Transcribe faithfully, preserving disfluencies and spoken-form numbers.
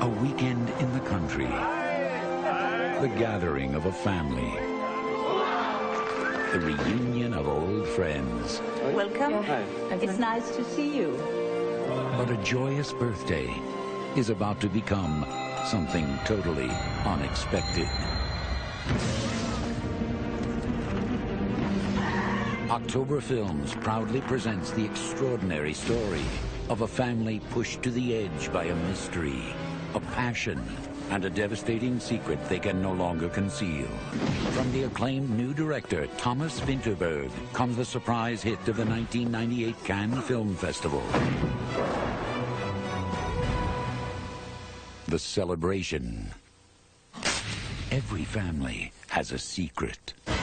A weekend in the country. The gathering of a family. The reunion of old friends. Welcome. It's nice to see you. But a joyous birthday is about to become something totally unexpected. Octuber Films proudly presents the extraordinary story of a family pushed to the edge by a mystery, a passion, and a devastating secret they can no longer conceal. From the acclaimed new director, Thomas Vinterberg, comes the surprise hit of the nineteen ninety-eight Cannes Film Festival. The Celebration. Every family has a secret.